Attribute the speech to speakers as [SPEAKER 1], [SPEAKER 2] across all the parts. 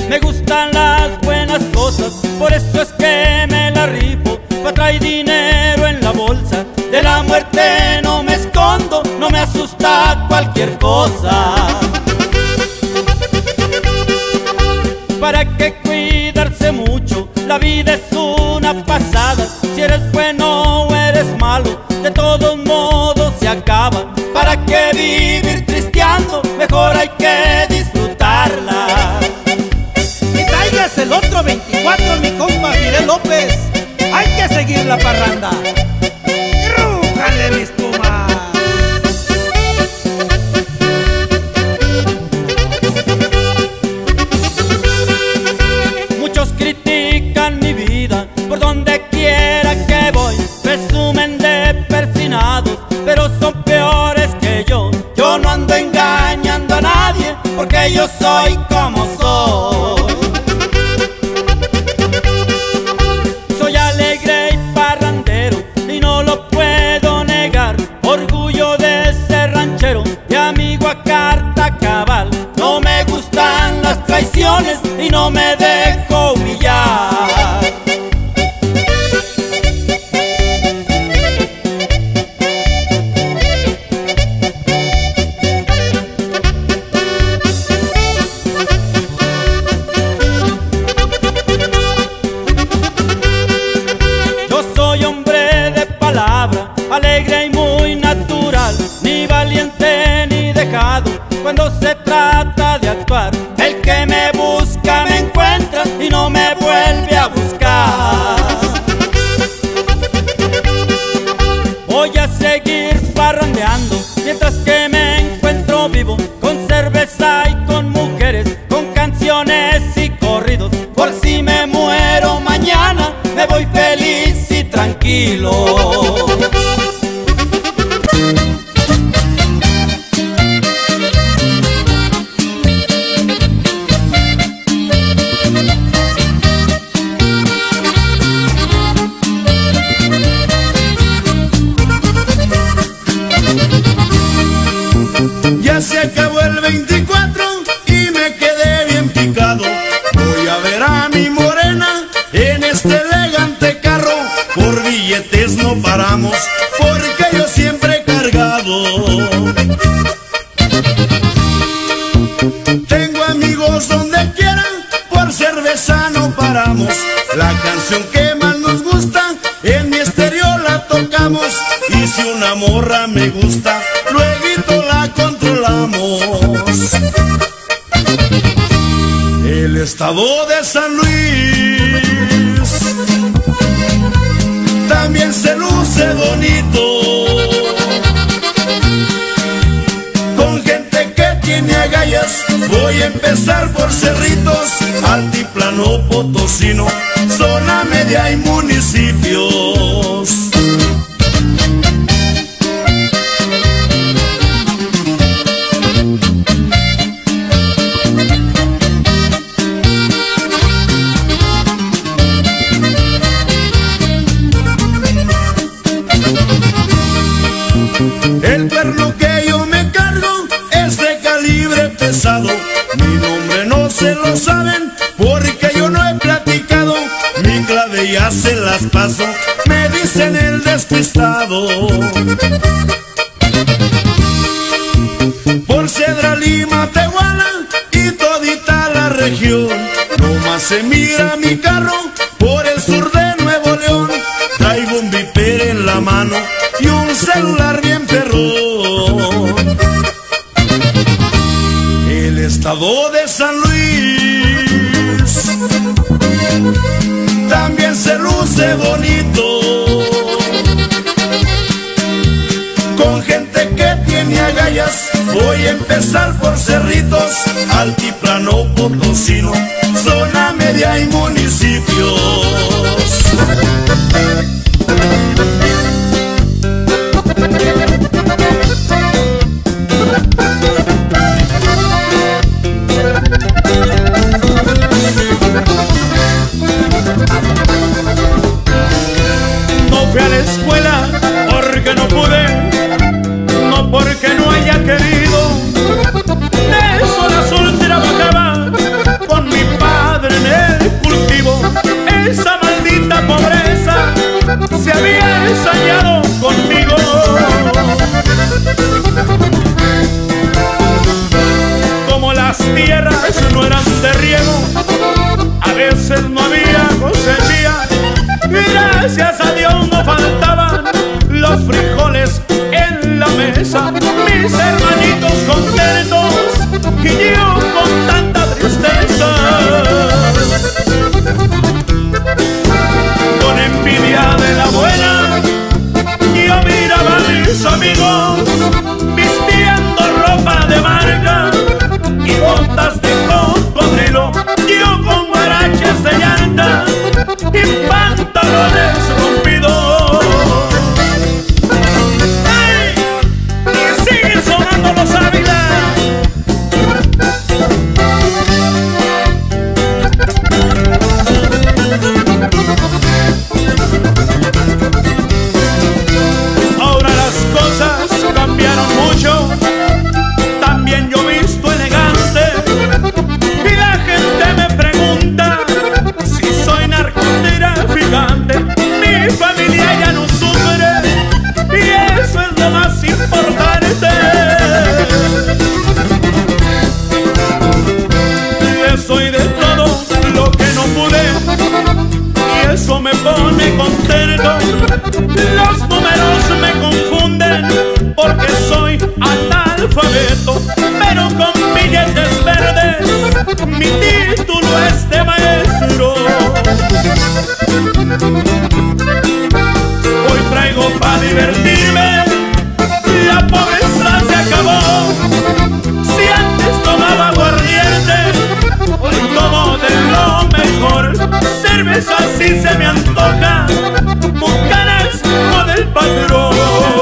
[SPEAKER 1] Me gustan las buenas cosas, por eso es que me la rifo. Trae dinero en la bolsa, de la muerte no me escondo, no me asusta cualquier cosa. ¿Para qué cuidarse mucho? La vida es una pasada. Si eres bueno o eres malo, de todos modos se acaba. ¿Para qué vivir tristeando? Mejor hay que disfrutarla.
[SPEAKER 2] Y traigas el otro 24, mi compa Miguel López. Hay que seguir la parranda. ¡Rújale, mis pumas!
[SPEAKER 1] Muchos critican mi vida por donde quiera que voy. Presumen de persinados, pero son peores que yo. Yo no ando engañando a nadie, porque yo soy como soy. Soy alegre y parrandero, y no lo puedo negar. Orgullo de ser ranchero y amigo a carta cabal. No me gustan las traiciones y no me dejo humillar. Yo soy hombre de palabra, alegre y muy natural, ni valiente ni dejado cuando se trata de actuar. El que me busca me encuentra y no me vuelve a buscar. Voy a seguir parrandeando mientras que me encuentro vivo, con cerveza y con mujeres, con canciones y corridos. Por si me muero mañana, me voy feliz y tranquilo.
[SPEAKER 3] Ya se acabó el 24 y me quedé bien picado. Voy a ver a mi morena en este elegante carro. Por billetes no paramos, porque yo siempre he cargado. Tengo amigos donde quiera, por cerveza no paramos. La canción que más nos gusta, en mi estéreo la tocamos. Y si una morra me gusta, luego la controlamos. El estado de San Luis también se luce bonito, con gente que tiene agallas. Voy a empezar por Cerritos, Altiplano, Potosino, zona media y municipios. El perno que yo me cargo es de calibre pesado. Mi nombre no se lo saben porque yo no he platicado. Mi clave ya se las paso, me dicen el despistado. Por Cedra, Lima, Tehuala y todita la región, nomás se mira mi carro por el sur de Nuevo León. Traigo un viper en la mano y un celular bien perrón. El estado de San Luis también se luce bonito, con gente que tiene agallas. Voy a empezar por Cerritos, Altiplano, Potosino, zona media y municipios.
[SPEAKER 1] No fui a la escuela porque no pude, no porque no haya querido. De sol a sol trabajaba con mi padre.
[SPEAKER 3] había ensayado conmigo. Como las tierras no eran de riego, a veces no había cosecha, y gracias a Dios no faltaban los frijoles en la mesa. Mis hermanitos contentos y yo con tanta tristeza. Con envidia de la buena yo miraba a mis amigos vistiendo ropa de marca y botas de cocodrilo, yo con guaraches de llanta y pantalones rompidos. ¡Ay! Y siguen sonando los Ávila. Ahora las cosas cambiaron mucho, también yo visto elegante, y la gente me pregunta si soy narcotraficante. Mi familia ya no sufre y eso es lo más importante. Les soy de todo lo que no pude y eso me pone contento. Los números me confunden porque soy analfabeto, pero con billetes verdes mi título es de maestro. Hoy traigo para divertirme, la pobreza se acabó. Si antes tomaba aguardiente, hoy tomo de lo mejor. Cerveza si se me antoja, bucanas con el patrón.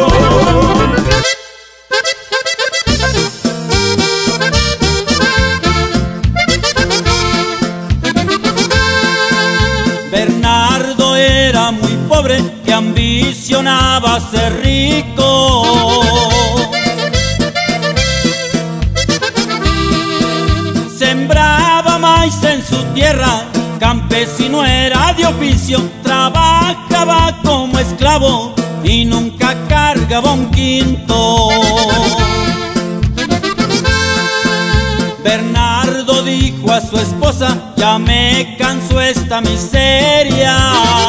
[SPEAKER 1] Bernardo era muy pobre y ambicionaba ser rico. Sembraba maíz en su tierra, campesino era de oficio, trabajaba como esclavo y nunca cargaba un quinto. Bernardo dijo a su esposa: ya me cansó esta miseria.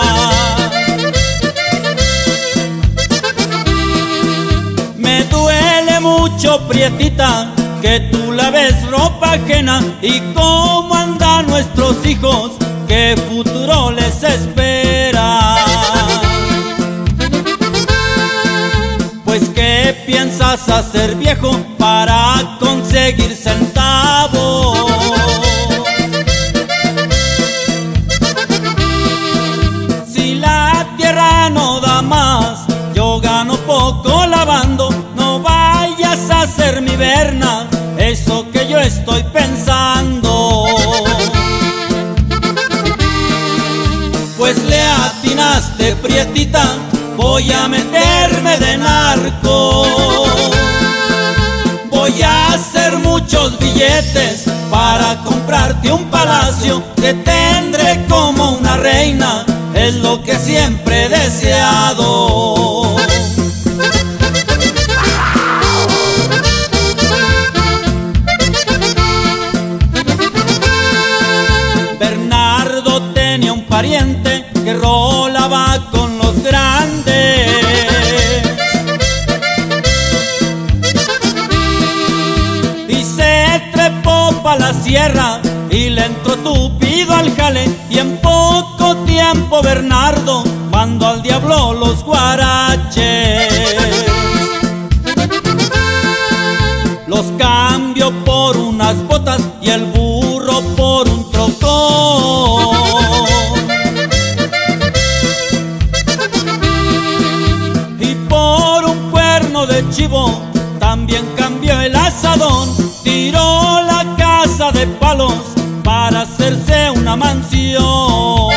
[SPEAKER 1] Me duele mucho, prietita, que tú laves ropa ajena. ¿Y cómo andan nuestros hijos? ¿Qué futuro les espera? Pues ¿qué piensas hacer, viejo, para conseguir centavos? Si la tierra no da más, yo gano poco lavando. No vayas a hacer mi Berna eso que yo estoy pensando. Pues le atinaste, prietita, voy a meterme de narco. Voy a hacer muchos billetes para comprarte un palacio. Te tendré como una reina, es lo que siempre he deseado. Bernardo tenía un pariente que rolaba con los grandes. Y se trepó pa' la sierra y le entró tupido al jale. Y en poco tiempo Bernardo mandó al diablo los guaraches. Los cambió por unas botas y el burro por un trocón. Y por un cuerno de chivo también cambió el asadón. Tiró la casa de palos para hacerse una mansión.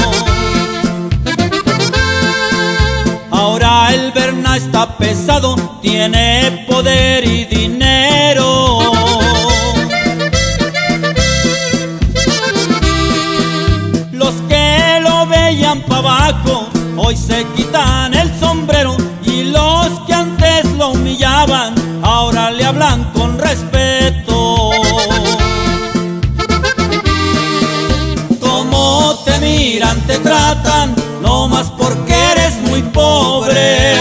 [SPEAKER 1] Ahora el Berna está pesado, tiene poder y dinero. Los que lo veían pa' abajo hoy se quitan el sombrero, y los que antes lo humillaban ahora le hablan con respeto. Como te miran, te tratan, no más porque eres muy pobre.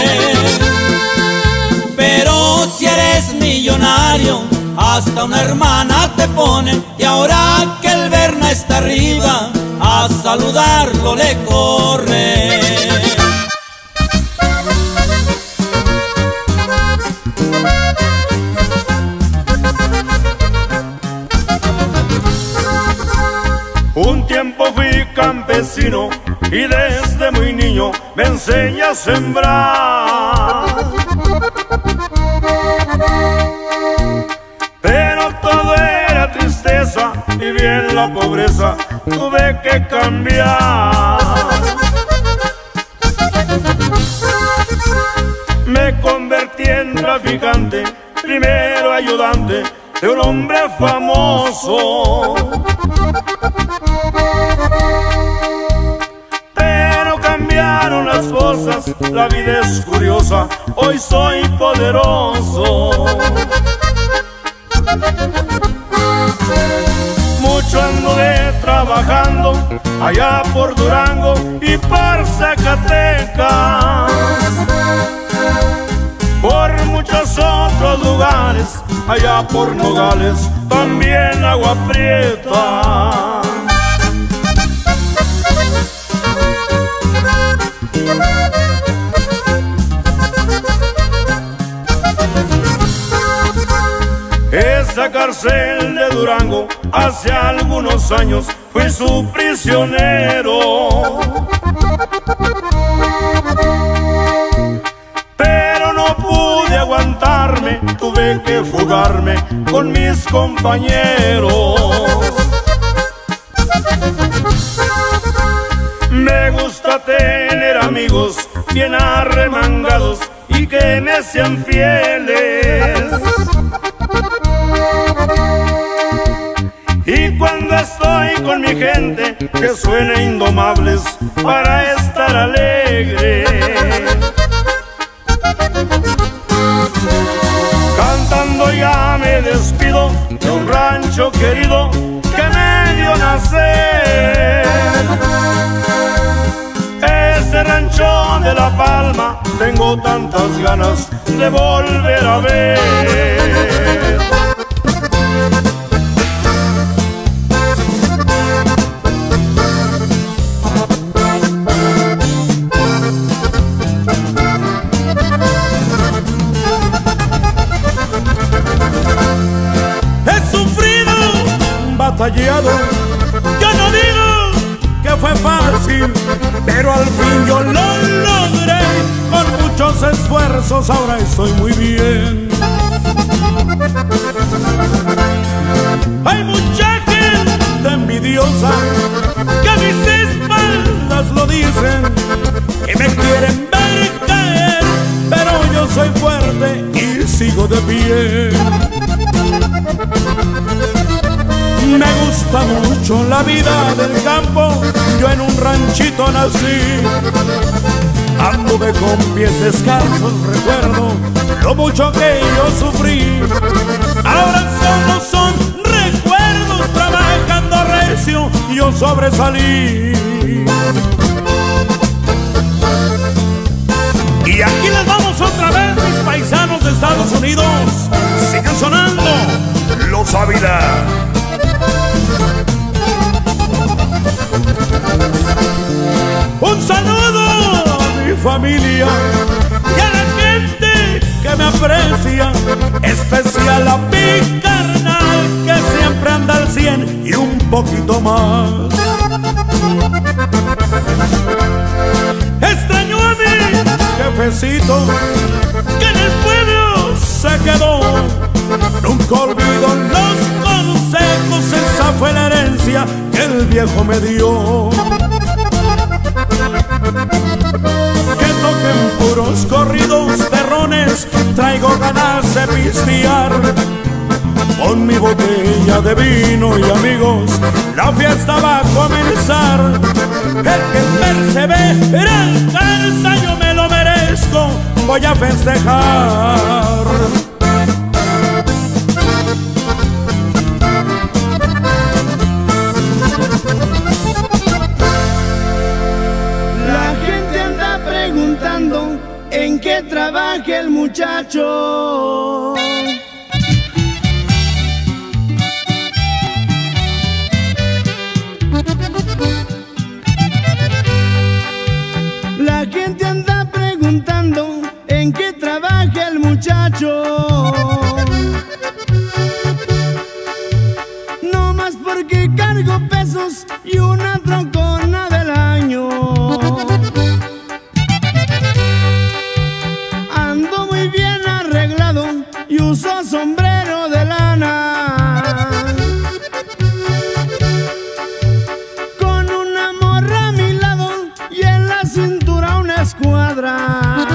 [SPEAKER 1] Pero si eres millonario, hasta una hermana te ponen, y ahora que el Berna está arriba, a saludarlo le corre.
[SPEAKER 3] Un tiempo fui campesino y desde muy niño me enseñé a sembrar. Pero todo era tristeza y bien la pobreza tuve que cambiar. Me convertí en traficante, primero ayudante de un hombre famoso. Pero cambiaron las cosas, la vida es curiosa, hoy soy poderoso. Mucho anduve trabajando allá por Durango y por Zacatecas, por muchos otros lugares, allá por Nogales, también Agua Prieta. Esa cárcel de Durango, hace algunos años fui su prisionero. Pero no pude aguantarme, tuve que fugarme con mis compañeros. Me gusta tener amigos bien arremangados y que me sean fieles. Y cuando estoy con mi gente, que suene indomables para estar alegre. Cantando ya me despido de un rancho querido que me dio nacer. Ese rancho de La Palma tengo tantas ganas de volver a ver.
[SPEAKER 2] Batallado, yo no digo que fue fácil, pero al fin yo lo logré. Con muchos esfuerzos ahora estoy muy bien. Hay mucha gente envidiosa que a mis espaldas lo dicen y me quieren ver caer, pero yo soy fuerte y sigo de pie. Me gusta mucho la vida del campo, yo en un ranchito nací. Anduve con pies descalzos, recuerdo lo mucho que yo sufrí. Ahora solo son recuerdos, trabajando recio yo sobresalí. Y aquí les vamos otra vez, mis paisanos de Estados Unidos. Sigan sonando Los Ávila. Un saludo a mi familia y a la gente que me aprecia, especial a mi carnal que siempre anda al 100 y un poquito más. Extraño a mi jefecito que en el pueblo se quedó. Nunca olvido los consejos, esa fue la herencia que el viejo me dio. Que toquen puros corridos terrones, traigo ganas de pistear. con mi botella de vino y amigos, la fiesta va a comenzar. El que persevera alcanza, yo me lo merezco, voy a festejar.
[SPEAKER 3] La gente anda preguntando en qué trabaja el muchacho. La gente anda preguntando en qué trabaja el muchacho. No más porque cargo pesos y una troncona del año. Ando muy bien arreglado y uso sombrero de lana. Con una morra a mi lado y en la cintura una escuadra.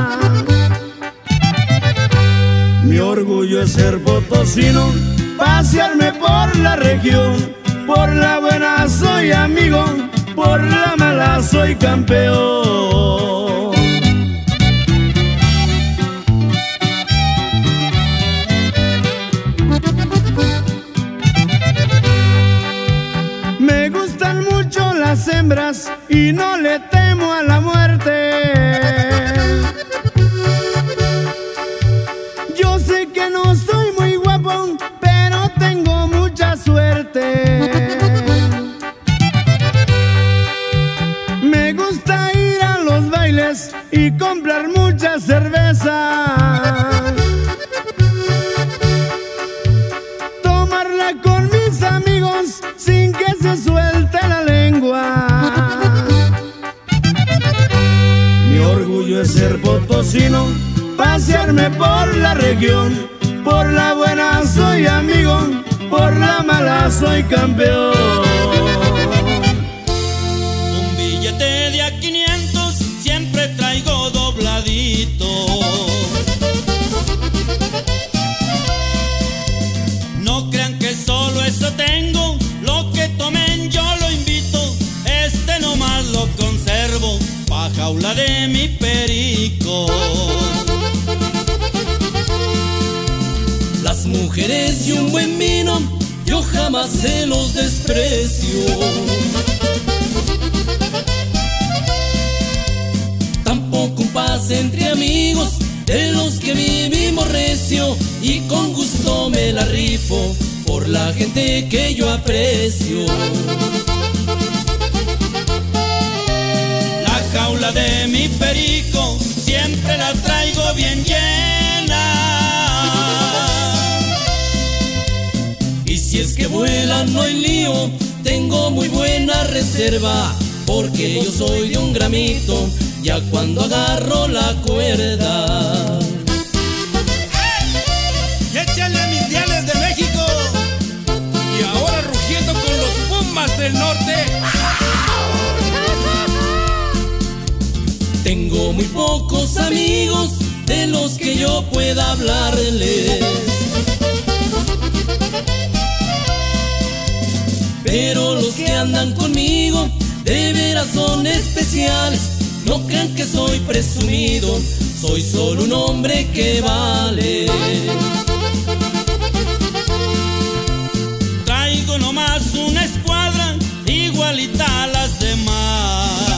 [SPEAKER 3] Mi orgullo es ser potosino, pasearme por la región. Por la buena soy amigo, por la mala soy campeón. Me gustan mucho las hembras y no le temo a la muerte. Yo sé que no soy muy guapo, pero tengo mucha suerte. Me gusta ir a los bailes y comprar mucha cerveza. Tomarla con mis amigos sin que se suelte la lengua. Mi orgullo es ser potosino, pasearme por la región. Por la buena soy amigo, por la mala soy campeón.
[SPEAKER 1] Un billete de a 500 siempre traigo dobladito. No crean que solo eso tengo, lo que tomen yo lo invito. Este nomás lo conservo, pa' jaula de mi perico. Las mujeres y un buen vino, yo jamás se los desprecio. Tampoco un pase entre amigos, de los que vivimos recio, y con gusto me la rifo por la gente que yo aprecio. La jaula de mi perico siempre la traigo bien llena. Y si es que vuela no hay lío, tengo muy buena reserva, porque yo soy de un gramito ya cuando agarro la cuerda.
[SPEAKER 4] ¡Y échale a mis diales de México! Y ahora rugiendo con los Pumas del Norte.
[SPEAKER 1] Tengo muy pocos amigos de los que yo pueda hablarles, pero los que andan conmigo de veras son especiales. No crean que soy presumido, soy solo un hombre que vale. Traigo nomás una escuadra igualita a las demás.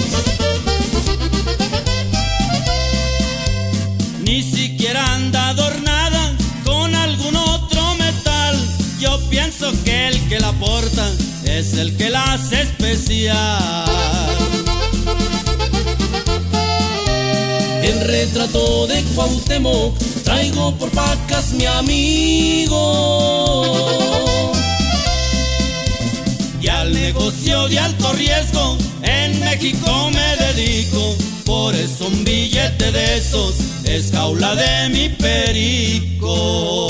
[SPEAKER 1] Ni siquiera anda adornada con algún otro metal. Yo pienso que el que la porta es el que la hace especial. El retrato de Cuauhtémoc traigo por pacas, mi amigo. Y al negocio de alto riesgo en México me dedico. Por eso un billete de esos es jaula de mi perico.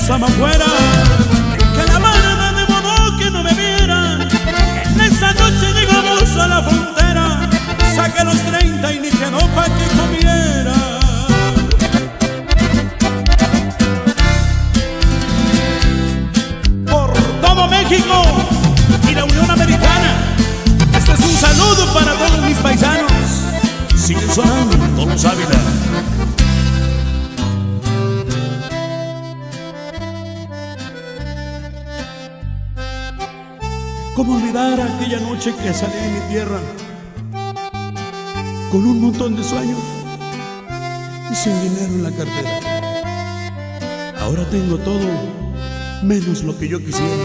[SPEAKER 2] estaba afuera, que la barra de modo que no me viera. En esa noche llegamos a la frontera, saqué los 30 y ni quedó pa' que comiera. Por todo México y la Unión Americana, este es un saludo para todos mis paisanos. Siguen sonando los Ávila. ¿Cómo olvidar aquella noche que salí de mi tierra con un montón de sueños y sin dinero en la cartera? Ahora tengo todo menos lo que yo quisiera.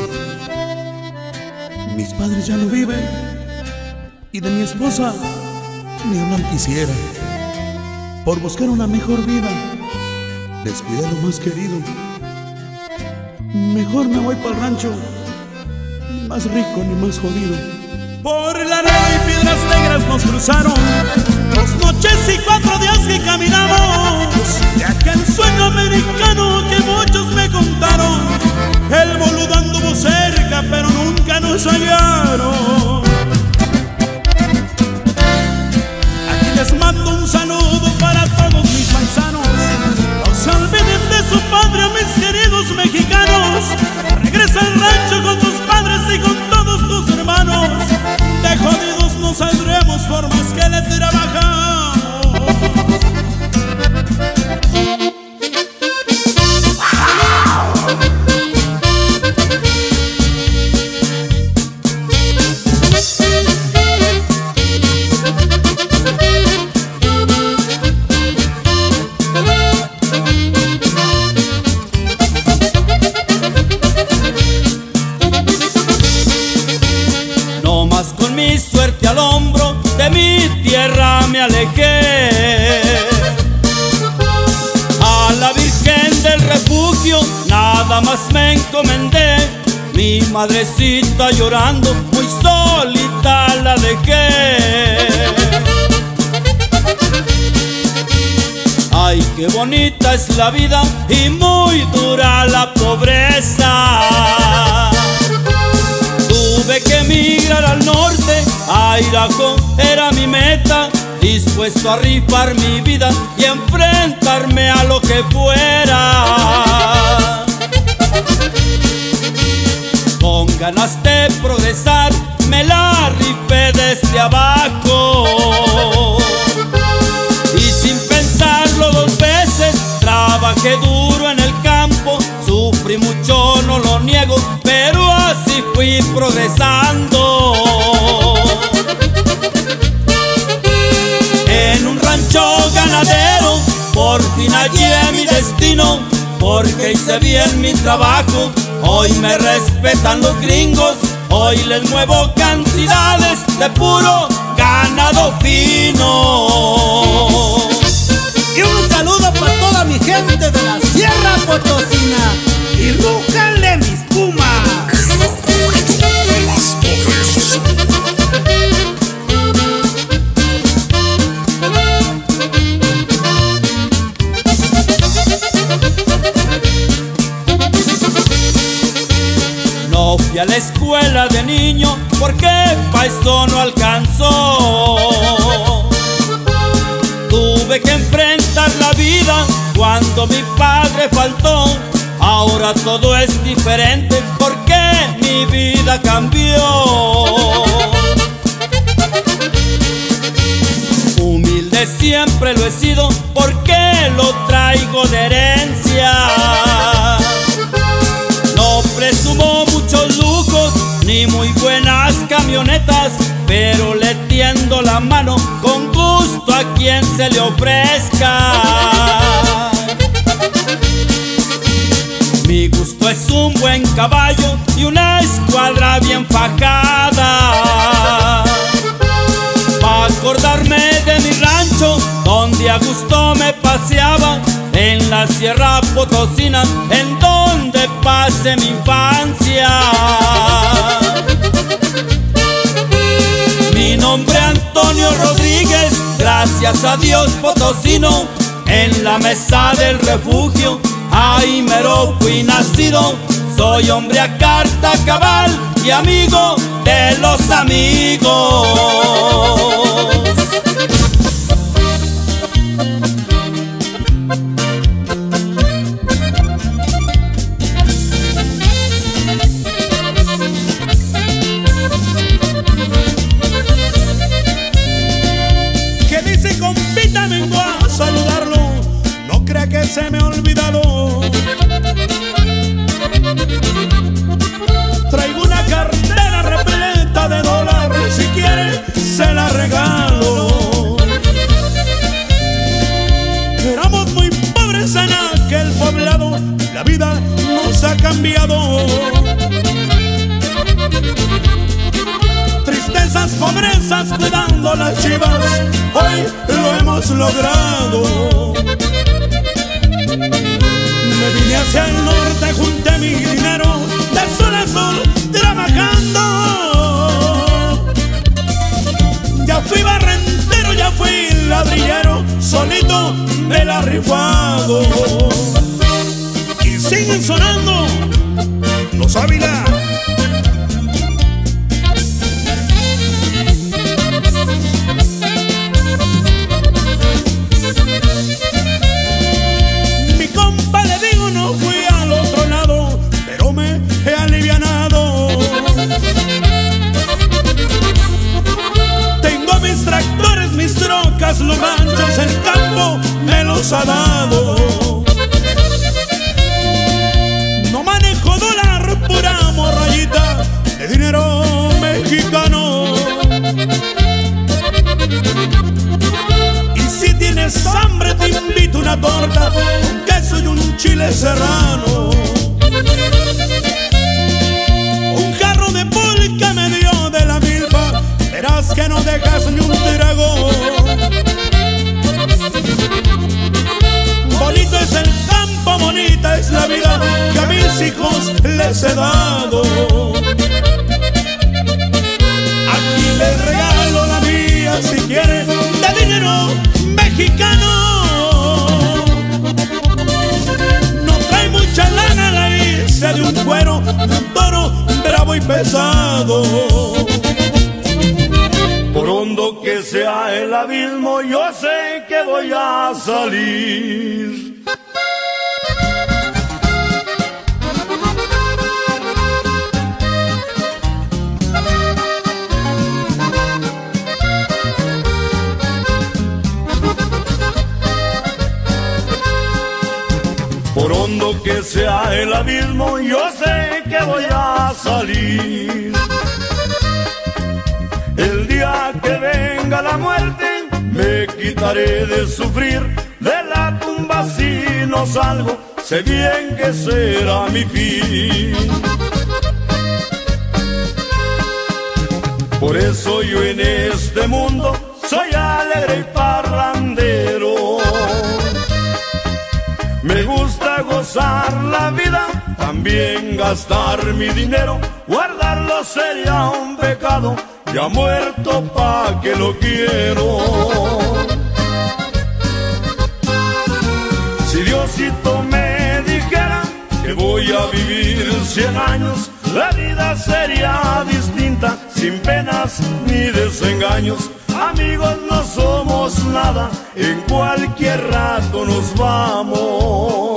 [SPEAKER 2] Mis padres ya no viven y de mi esposa ni hablar quisiera. Por buscar una mejor vida descuidé lo más querido. Mejor me voy para el rancho, ni más rico ni más jodido. Por la arena y piedras negras nos cruzaron 2 noches y 4 días que caminamos de aquel sueño americano que muchos me contaron. El boludo anduvo cerca pero nunca nos hallaron. Aquí les mando un saludo para todos mis paisanos. No se olviden de su padre, mis queridos mexicanos. Regresa al rancho con tus padres y con todos tus hermanos. De jodidos no saldremos por más que le trabajamos.
[SPEAKER 1] Con mi suerte al hombro de mi tierra me alejé. A la Virgen del Refugio nada más me encomendé. Mi madrecita llorando muy solita la dejé. Ay, qué bonita es la vida y muy dura la pobreza. Tuve que emigrar al norte, a Idaho era mi meta, dispuesto a rifar mi vida y enfrentarme a lo que fuera. Con ganas de progresar, me la rifé desde abajo. Y sin pensarlo 2 veces, trabajé duro en el campo. Sufrí mucho, no lo niego, pero así fui progresando. En un rancho ganadero, por fin hallé mi destino, porque hice bien mi trabajo. Hoy me respetan los gringos, hoy les muevo cantidades de puro ganado fino.
[SPEAKER 5] Y un saludo para toda mi gente de la Sierra Potosina. Y rújanle mis pumas.
[SPEAKER 1] No fui a la escuela de niño porque pa' eso no alcanzó. Tuve que enfrentar la vida cuando mi padre faltó. Ahora todo es diferente porque mi vida cambió. Humilde siempre lo he sido porque lo traigo de herencia. No presumo muchos lujos ni muy buenas camionetas, pero le tiendo la mano con gusto a quien se le ofrezca. Mi gusto es un buen caballo y una escuadra bien fajada. Pa' acordarme de mi rancho, donde a gusto me paseaba, en la Sierra Potosina, en donde pasé mi infancia. Mi nombre Antonio Rodríguez, gracias a Dios potosino, en la mesa del refugio ahí mero fui nacido. Soy hombre a carta cabal y amigo de los amigos.
[SPEAKER 2] ¿Qué dice, compita? Vengo a saludarlo, no crea que se me ha olvidado. Traigo una cartera repleta de dólares, si quiere se la regalo. Éramos muy pobres en aquel poblado, la vida nos ha cambiado. Tristezas, pobrezas, cuidando las chivas, hoy lo hemos logrado. Me vine hacia el norte, junté mi dinero, de sol a sol trabajando. Ya fui barrendero, ya fui ladrillero, solito me la he rifado. Y siguen sonando los Ávila. Mi compa, le digo, no fui al otro lado, pero me he alivianado. Tengo mis tractores, mis trocas, los ranchos, el campo me los ha dado. No manejo dólar, pura morrayita de dinero mexicano. Y si tienes hambre te invito una torta con queso y un chile serrano. Un jarro de pulque me dio de la milpa, verás que no dejas ni un trago. Bonito es el campo, bonita es la vida que a mis hijos les he dado. Aquí les regalo la mía, si quiere, de dinero mexicano. No trae mucha lana, la hice de un cuero, de un toro bravo y pesado. Por hondo que sea el abismo, yo sé que voy a salir. Por hondo que sea el abismo, yo sé que voy a salir. El día que venga la muerte, me quitaré de sufrir. De la tumba si no salgo, sé bien que será mi fin. Por eso yo en este mundo soy alegre y parrandero. Me gusta gozar la vida, también gastar mi dinero. Guardarlo sería un pecado, ya muerto pa' que lo quiero. Si Diosito me dijera que voy a vivir 100 años, la vida sería distinta, sin penas ni desengaños. Amigos, no somos nada, en cualquier rato nos vamos.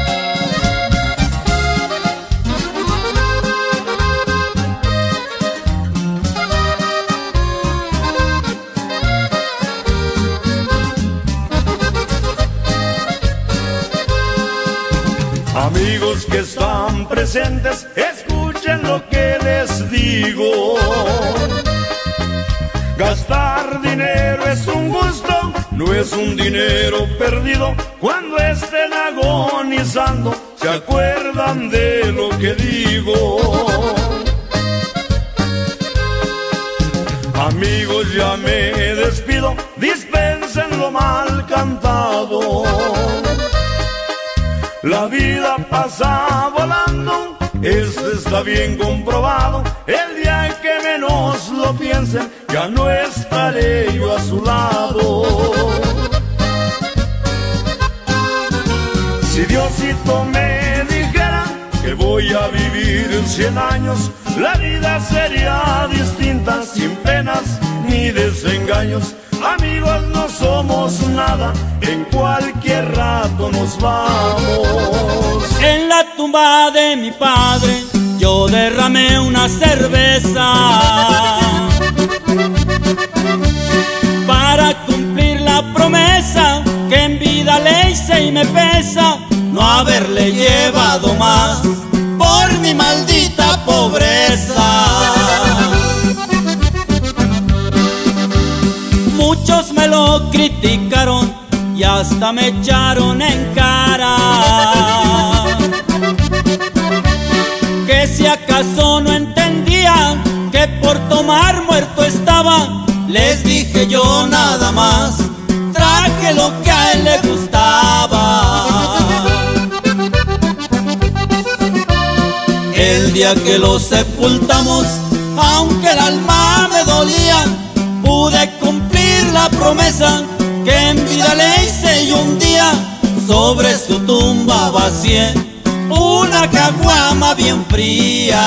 [SPEAKER 2] Amigos que están presentes, escuchen lo que les digo. Gastar dinero es un gusto, no es un dinero perdido. Cuando estén agonizando, se acuerdan de lo que digo. Amigos, ya me despido, dispensen lo mal cantado. La vida pasa volando, esto está bien comprobado. El día que menos lo piensen, ya no estaré yo a su lado. Si Dios
[SPEAKER 3] Diosito me dijera que voy a vivir 100 años, la vida sería distinta, sin penas ni desengaños. Amigos, no somos nada, en cualquier rato nos vamos.
[SPEAKER 1] En la tumba de mi padre yo derramé una cerveza para cumplir la promesa que en vida le hice, y me pesa no haberle llevado más por mi maldita pobreza. Muchos me lo criticaron y hasta me echaron en cara que si acaso no entendían que por tomar muerto estaba. Les dije yo nada más, traje lo que a él le gustaba. El día que lo sepultamos, aunque el alma me dolía, pude cumplir la promesa que en vida le hice, y un día sobre su tumba vacié una caguama bien fría.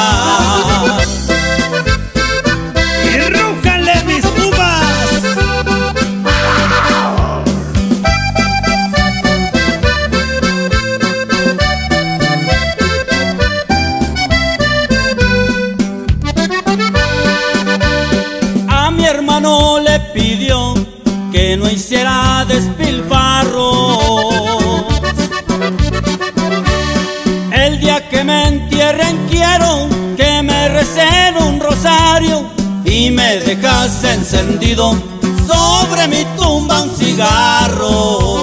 [SPEAKER 5] ¡Y rújanle mis pumas!
[SPEAKER 1] A mi hermano le pidió que no hiciera despilfarros. El día que me entierren quiero que me recen un rosario y me dejas encendido sobre mi tumba un cigarro.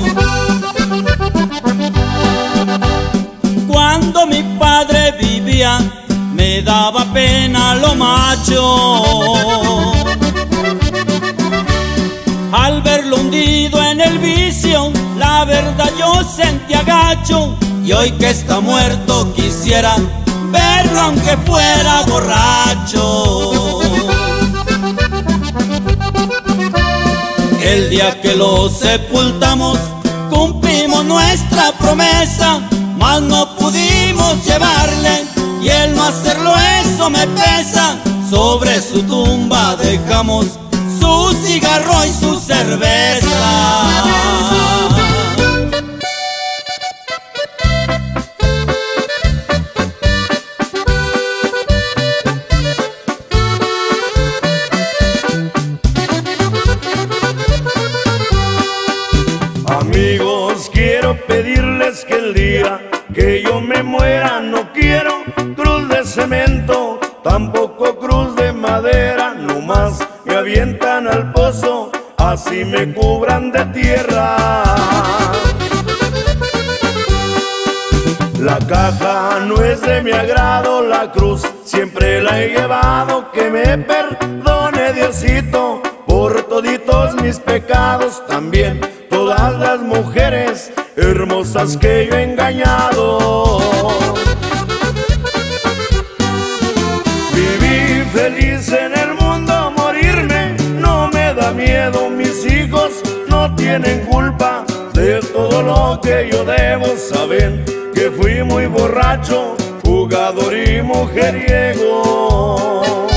[SPEAKER 1] Cuando mi padre vivía me daba pena lo macho. Al verlo hundido en el vicio, la verdad yo sentía gacho. Y hoy que está muerto quisiera verlo aunque fuera borracho. El día que lo sepultamos cumplimos nuestra promesa, mas no pudimos llevarle, y el no hacerlo eso me pesa. Sobre su tumba dejamos su cigarro y su cerveza.
[SPEAKER 3] Amigos, quiero pedirles que el día que yo me muera no quiero cruz de cemento, tampoco cruz de madera, nomás me avientan al pozo, así me cubran de tierra. La caja no es de mi agrado, la cruz siempre la he llevado, que me perdone Diosito por toditos mis pecados, también todas las mujeres hermosas que yo he engañado. Viví feliz en el mundo, morirme no me da miedo, mis hijos no tienen culpa de todo lo que yo debo. Saben que fui muy borracho, jugador y mujeriego.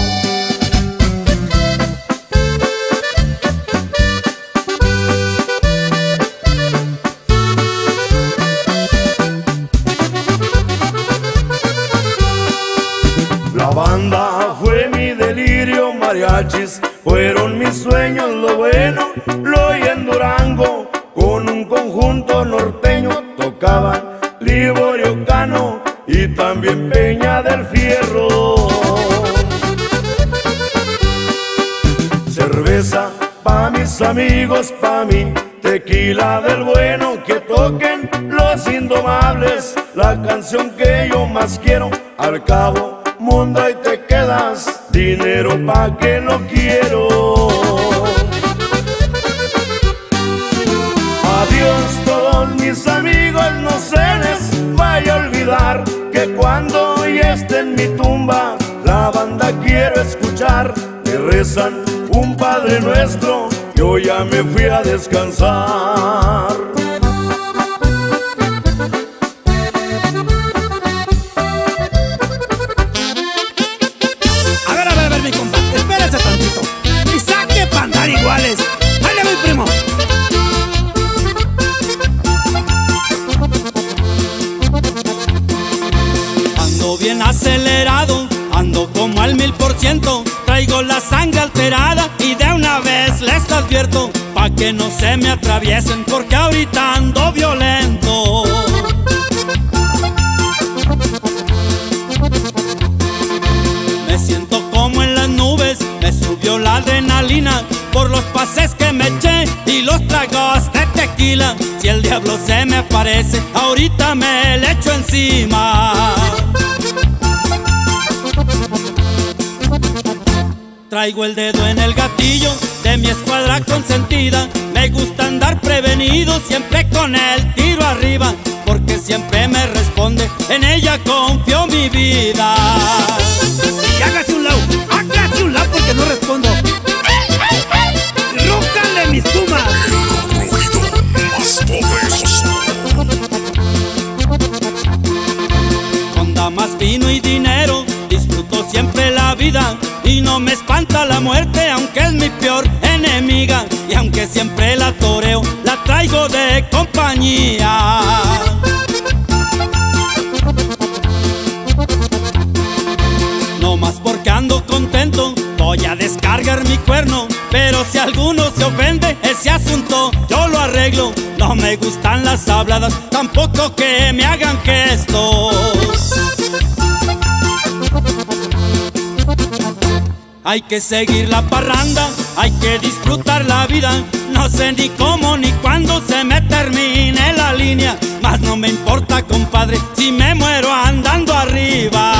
[SPEAKER 3] La banda fue mi delirio, mariachis fueron mis sueños, lo bueno lo oí en Durango, con un conjunto norteño tocaban Liborio Cano y también Peña del Fierro. Cerveza pa' mis amigos, pa' mí, tequila del bueno, que toquen los Indomables, la canción que yo más quiero. Al cabo mundo ahí te quedas, dinero pa' que no quiero. Adiós todos mis amigos, no se les vaya a olvidar que cuando ya esté en mi tumba la banda quiero escuchar. Me rezan un Padre Nuestro, yo ya me fui a descansar.
[SPEAKER 1] acelerado, ando como al 1000%. Traigo la sangre alterada y de una vez les advierto, pa' que no se me atraviesen, porque ahorita ando violento. Me siento como en las nubes, me subió la adrenalina por los pases que me eché y los tragos de tequila. Si el diablo se me aparece, ahorita me le echo encima. Traigo el dedo en el gatillo de mi escuadra consentida. Me gusta andar prevenido, siempre con el tiro arriba, porque siempre me responde, en ella confío mi vida.
[SPEAKER 5] Y hágase un lado porque no respondo. ¡Rúcale, mis pumas!
[SPEAKER 1] Con damas, vino y dinero, disfruto siempre la vida, y no me espanta la muerte, aunque es mi peor enemiga. Y aunque siempre la toreo, la traigo de compañía. No más porque ando contento, voy a descargar mi cuerno. Pero si alguno se ofende, ese asunto yo lo arreglo. No me gustan las habladas, tampoco que me hagan gestos. Hay que seguir la parranda, hay que disfrutar la vida. No sé ni cómo ni cuándo se me termine la línea, mas no me importa, compadre, si me muero andando arriba.